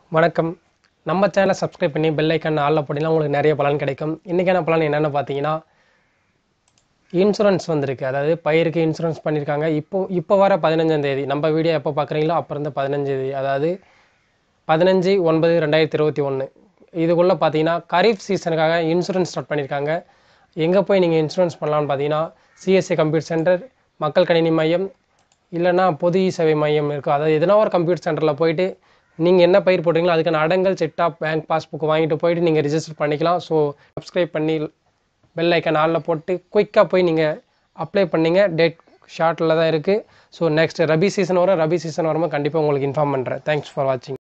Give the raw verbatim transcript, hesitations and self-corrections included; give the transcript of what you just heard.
வணக்கம். நம்ம சேனலை சப்ஸ்கிரைப் பண்ணி பெல் ஐக்கான் ஆல்ல போட்டிங்கன்னா உங்களுக்கு நிறைய பலன் கிடைக்கும். இன்றைக்கான பலன் என்னென்னு பார்த்தீங்கன்னா, இன்சூரன்ஸ் வந்திருக்கு. அதாவது பயிருக்கு இன்சூரன்ஸ் பண்ணியிருக்காங்க. இப்போ இப்போ வர பதினஞ்சாம் தேதி நம்ம வீடியோ எப்போ பார்க்குறீங்களோ அப்போ இருந்து பதினஞ்சு தேதி, அதாவது பதினஞ்சு ஒன்பது ரெண்டாயிரத்தி இருபத்தி ஒன்று இதுக்குள்ளே பார்த்தீங்கன்னா கரீஃப் சீசனுக்காக இன்சூரன்ஸ் ஸ்டார்ட் பண்ணியிருக்காங்க. எங்கே போய் நீங்கள் இன்சூரன்ஸ் பண்ணலான்னு பார்த்தீங்கன்னா, சிஎஸ்சி கம்ப்யூட்டர் சென்டர், மக்கள் கணினி மையம், இல்லைனா பொது இ சேவை மையம் இருக்கும். அதாவது எதனா ஒரு கம்ப்யூட்டர் சென்டரில் போயிட்டு நீங்கள் என்ன பயிர் போடுறீங்களோ அதுக்கான அடங்கல், செக்டாப், பேங்க் பாஸ்புக் வாங்கிட்டு போயிட்டு நீங்கள் ரிஜிஸ்டர் பண்ணிக்கலாம். ஸோ சப்ஸ்கிரைப் பண்ணி பெல் ஐக்கான் ஆலில் போட்டு குயிக்காக போய் நீங்கள் அப்ளை பண்ணிங்க. டேட் ஷார்ட்டில் தான் இருக்குது. ஸோ நெக்ஸ்ட் ரபி சீசன் வரும். ரபி சீசன் வரும்போது கண்டிப்பாக உங்களுக்கு இன்ஃபார்ம் பண்ணுறேன். தேங்க்ஸ் ஃபார் வாட்சிங்.